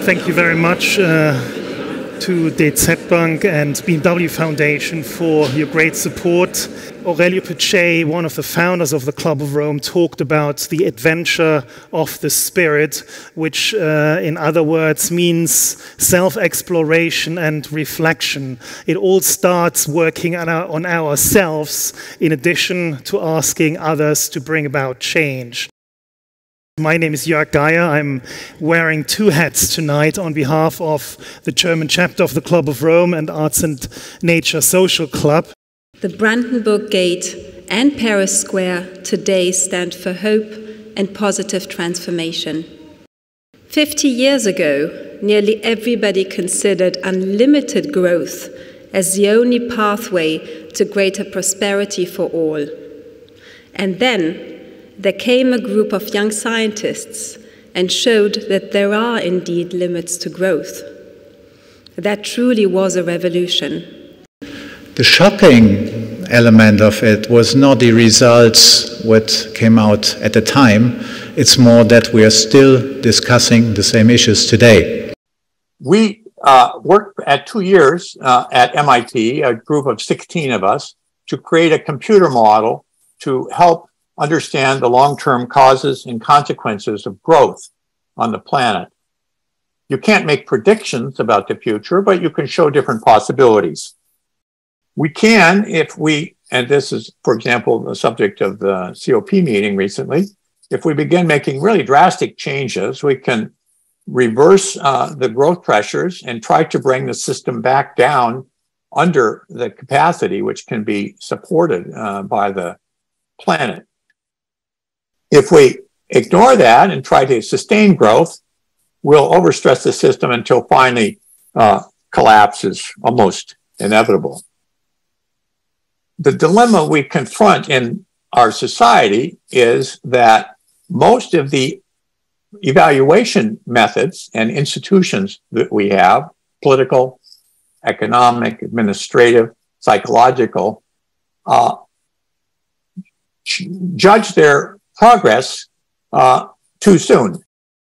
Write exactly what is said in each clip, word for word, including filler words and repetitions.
Thank you very much uh, to D Z Bank and B M W Foundation for your great support. Aurelio Peccei, one of the founders of the Club of Rome, talked about the adventure of the spirit, which uh, in other words means self-exploration and reflection. It all starts working on, our, on ourselves in addition to asking others to bring about change. My name is Jörg Geier. I'm wearing two hats tonight on behalf of the German chapter of the Club of Rome and Arts and Nature Social Club. The Brandenburg Gate and Paris Square today stand for hope and positive transformation. Fifty years ago, nearly everybody considered unlimited growth as the only pathway to greater prosperity for all. And then there came a group of young scientists and showed that there are indeed limits to growth. That truly was a revolution. The shocking element of it was not the results what came out at the time, it's more that we are still discussing the same issues today. We uh, worked at two years uh, at M I T, a group of sixteen of us, to create a computer model to help understand the long-term causes and consequences of growth on the planet. You can't make predictions about the future, but you can show different possibilities. We can, if we, and this is, for example, the subject of the C O P meeting recently, if we begin making really drastic changes, we can reverse uh, the growth pressures and try to bring the system back down under the capacity which can be supported uh, by the planet. If we ignore that and try to sustain growth, we'll overstress the system until finally uh, collapse is almost inevitable. The dilemma we confront in our society is that most of the evaluation methods and institutions that we have, political, economic, administrative, psychological, uh, judge their progress uh, too soon.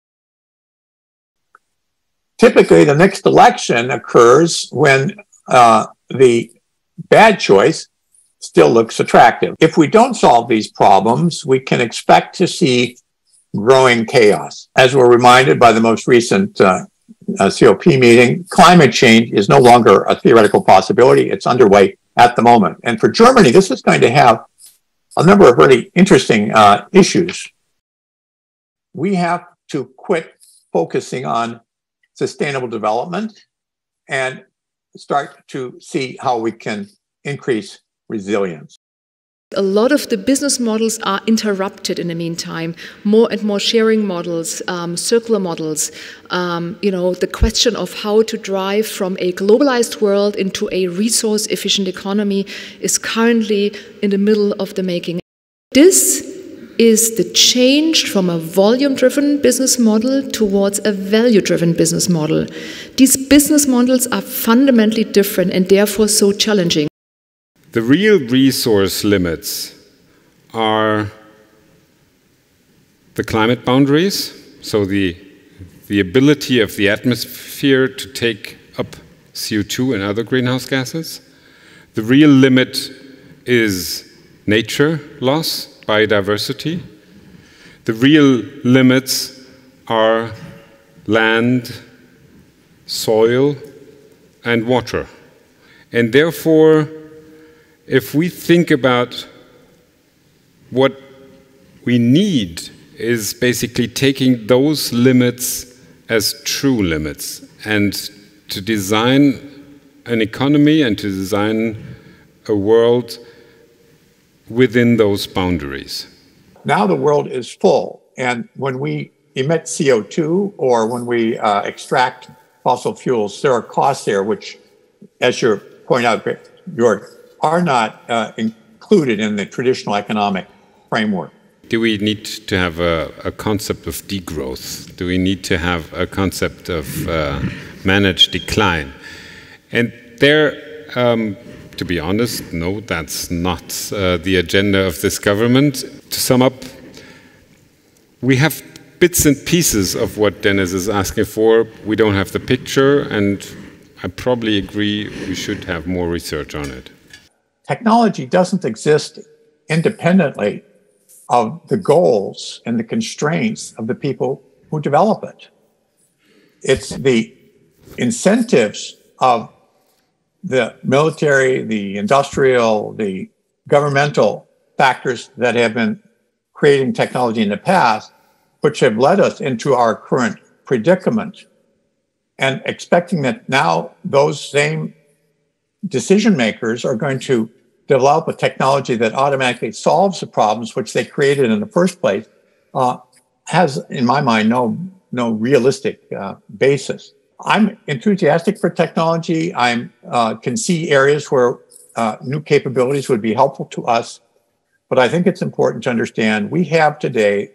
Typically, the next election occurs when uh, the bad choice still looks attractive. If we don't solve these problems, we can expect to see growing chaos. As we're reminded by the most recent uh, uh, C O P meeting, climate change is no longer a theoretical possibility. It's underway at the moment. And for Germany, this is going to have a number of really interesting uh, issues. We have to quit focusing on sustainable development and start to see how we can increase resilience. A lot of the business models are interrupted in the meantime. More and more sharing models, um, circular models. Um, you know, the question of how to drive from a globalized world into a resource-efficient economy is currently in the middle of the making. This is the change from a volume-driven business model towards a value-driven business model. These business models are fundamentally different and therefore so challenging. The real resource limits are the climate boundaries, so the, the ability of the atmosphere to take up C O two and other greenhouse gases. The real limit is nature loss, biodiversity. The real limits are land, soil, and water. And therefore, if we think about what we need is basically taking those limits as true limits and to design an economy and to design a world within those boundaries. Now the world is full, and when we emit C O two or when we uh, extract fossil fuels, there are costs there which, as you point out, Jörg, are not uh, included in the traditional economic framework. Do we need to have a, a concept of degrowth? Do we need to have a concept of uh, managed decline? And there, um, to be honest, no, that's not uh, the agenda of this government. To sum up, we have bits and pieces of what Dennis is asking for. We don't have the picture, and I probably agree we should have more research on it. Technology doesn't exist independently of the goals and the constraints of the people who develop it. It's the incentives of the military, the industrial, the governmental factors that have been creating technology in the past, which have led us into our current predicament, and expecting that now those same decision makers are going to develop a technology that automatically solves the problems which they created in the first place uh, has, in my mind, no, no realistic uh, basis. I'm enthusiastic for technology. I uh, can see areas where uh, new capabilities would be helpful to us. But I think it's important to understand we have today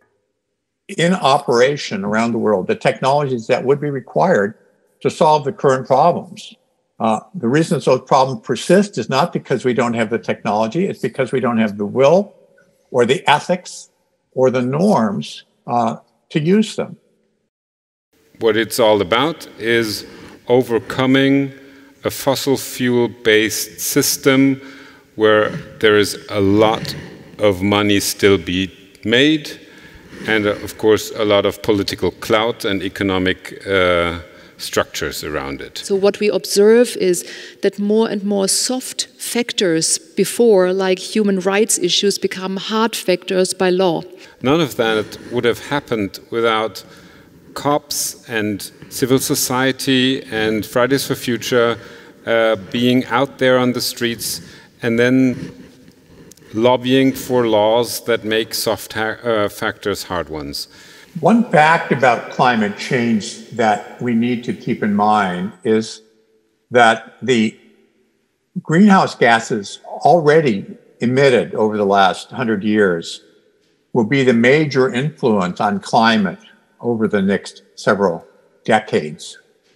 in operation around the world the technologies that would be required to solve the current problems. Uh, the reason those problems persist is not because we don't have the technology, it's because we don't have the will or the ethics or the norms uh, to use them. What it's all about is overcoming a fossil fuel-based system where there is a lot of money still be made, and uh, of course a lot of political clout and economic uh, structures around it. So what we observe is that more and more soft factors before, like human rights issues, become hard factors by law. None of that would have happened without cops and civil society and Fridays for Future uh, being out there on the streets and then lobbying for laws that make soft uh, factors hard ones. One fact about climate change that we need to keep in mind is that the greenhouse gases already emitted over the last hundred years will be the major influence on climate over the next several decades.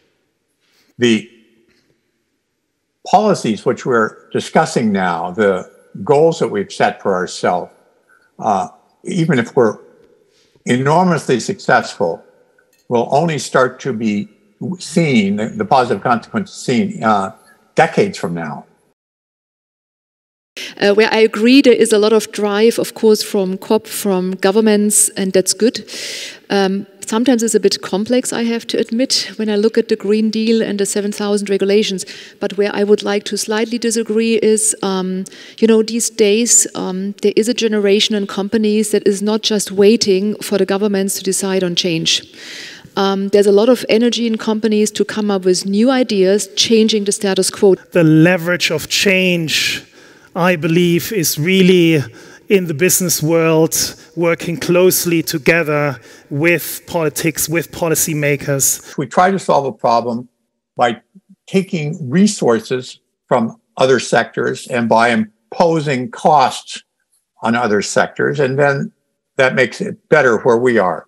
The policies which we're discussing now, the goals that we've set for ourselves, uh, even if we're enormously successful, will only start to be seen, the positive consequences seen, uh, decades from now. Uh, where I agree, there is a lot of drive, of course, from COP, from governments, and that's good. Um, sometimes it's a bit complex, I have to admit, when I look at the Green Deal and the seven thousand regulations. But where I would like to slightly disagree is, um, you know, these days um, there is a generation in companies that is not just waiting for the governments to decide on change. Um, there's a lot of energy in companies to come up with new ideas, changing the status quo. The leverage of change, I believe, is really in the business world, working closely together with politics, with policymakers. We try to solve a problem by taking resources from other sectors and by imposing costs on other sectors, and then that makes it better where we are.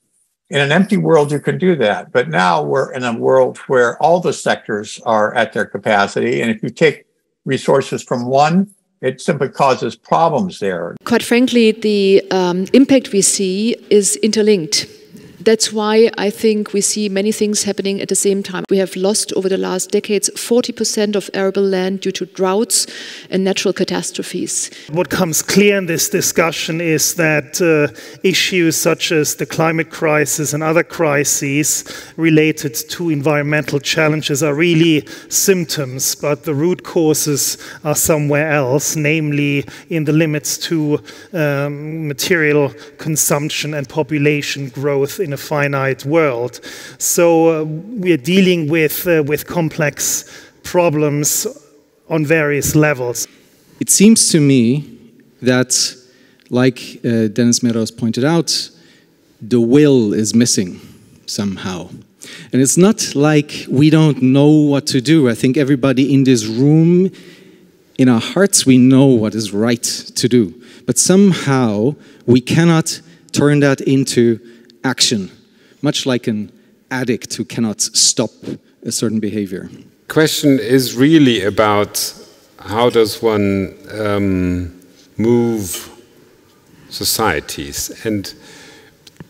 In an empty world, you can do that, but now we're in a world where all the sectors are at their capacity, and if you take resources from one, it simply causes problems there. Quite frankly, the um, impact we see is interlinked. That's why I think we see many things happening at the same time. We have lost over the last decades forty percent of arable land due to droughts and natural catastrophes. What comes clear in this discussion is that uh, issues such as the climate crisis and other crises related to environmental challenges are really symptoms, but the root causes are somewhere else, namely in the limits to um, material consumption and population growth in a finite world. So uh, we are dealing with, uh, with complex problems on various levels. It seems to me that, like uh, Dennis Meadows pointed out, the will is missing somehow. And it's not like we don't know what to do. I think everybody in this room, in our hearts, we know what is right to do. But somehow we cannot turn that into action, much like an addict who cannot stop a certain behavior. Question is really about how does one um, move societies, and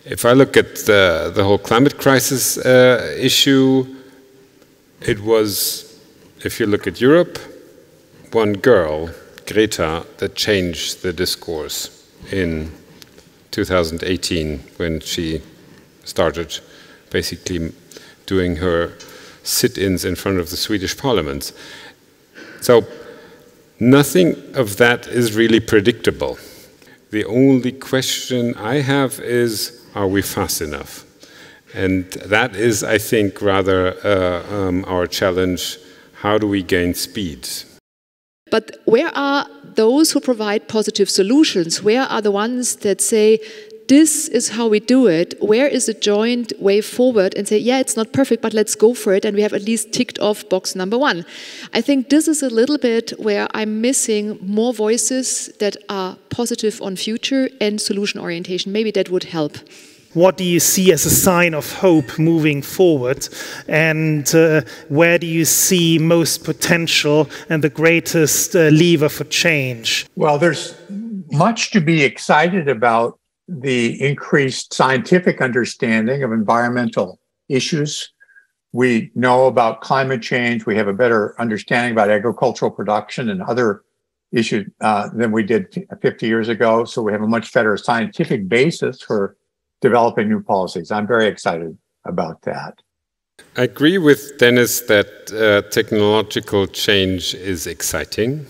If I look at the, the whole climate crisis uh, issue, it was, if you look at Europe, one girl, Greta, that changed the discourse in two thousand eighteen when she started basically doing her sit-ins in front of the Swedish parliament. So nothing of that is really predictable. The only question I have is, are we fast enough? And that is, I think, rather uh, um, our challenge. How do we gain speed? But where are those who provide positive solutions? Where are the ones that say, this is how we do it? Where is a joint way forward and say, yeah, it's not perfect, but let's go for it, and we have at least ticked off box number one. I think this is a little bit where I'm missing more voices that are positive on future and solution orientation. Maybe that would help. What do you see as a sign of hope moving forward? And uh, where do you see most potential and the greatest uh, lever for change? Well, there's much to be excited about. The increased scientific understanding of environmental issues. We know about climate change. We have a better understanding about agricultural production and other issues uh, than we did fifty years ago. So we have a much better scientific basis for developing new policies. I'm very excited about that. I agree with Dennis that uh, technological change is exciting.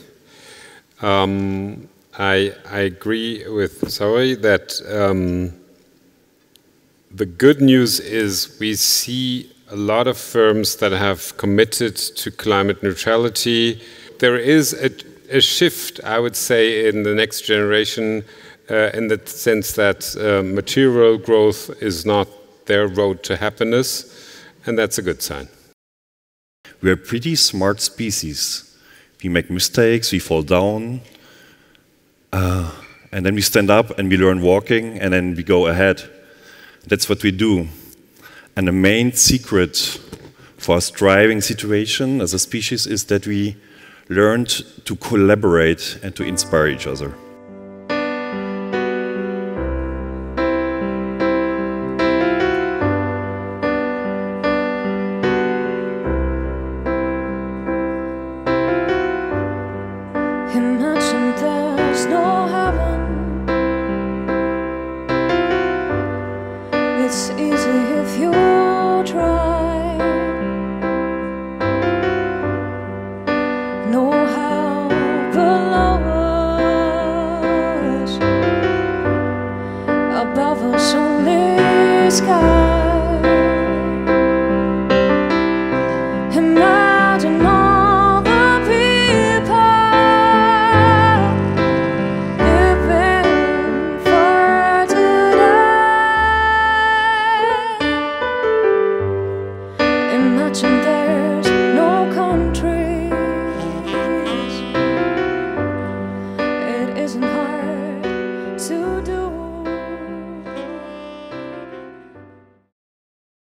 Um, I, I agree with Saori that um, the good news is we see a lot of firms that have committed to climate neutrality. There is a, a shift, I would say, in the next generation uh, in the sense that uh, material growth is not their road to happiness, and that's a good sign. We're a pretty smart species. We make mistakes, we fall down, Uh, and then we stand up and we learn walking and then we go ahead. That's what we do. And the main secret for our striving situation as a species is that we learned to collaborate and to inspire each other. Imagine there's no heaven. It's easy if you try. No hell below us, above us only sky.